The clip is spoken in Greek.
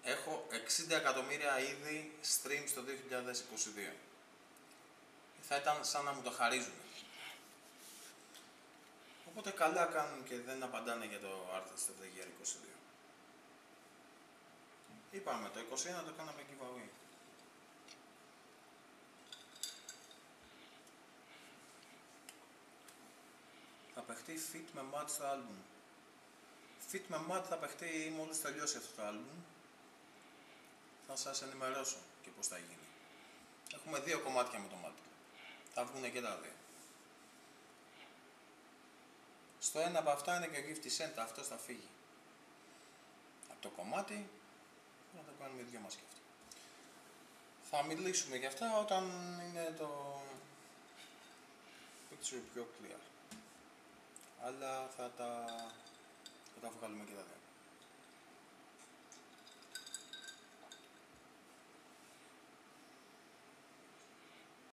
έχω 60 εκατομμύρια ήδη streams το 2022. Θα ήταν σαν να μου το χαρίζουν. Οπότε καλά κάνουν και δεν απαντάνε για το Artist of the Year 22. Είπαμε, το 21 το κάναμε giveaway. Θα παιχτεί fit με Mad στο άλμπουμ. Fit με Mad θα παιχτεί μόλις τελειώσει αυτό το άλμπουμ. Θα σας ενημερώσω και πώς θα γίνει. Έχουμε 2 κομμάτια με το Mad. Θα βγουν και τα 2. Στο ένα από αυτά είναι και ο Gifty Cent, αυτός θα φύγει. Από το κομμάτι, να το κάνουμε οι δυο μας και αυτό. Θα μιλήσουμε για αυτά όταν είναι το picture πιο clear. Αλλά θα τα βγάλουμε και τα 2.